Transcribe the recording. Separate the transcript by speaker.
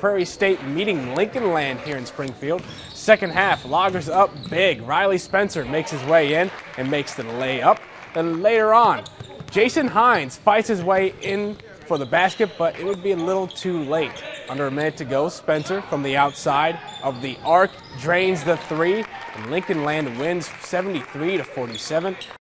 Speaker 1: Prairie State meeting Lincoln Land here in Springfield. Second half, Loggers up big. Riley Spencer makes his way in and makes the layup. Then later on, Jason Hines fights his way in for the basket, but it would be a little too late. Under a minute to go, Spencer from the outside of the arc drains the three, and Lincoln Land wins 73-47.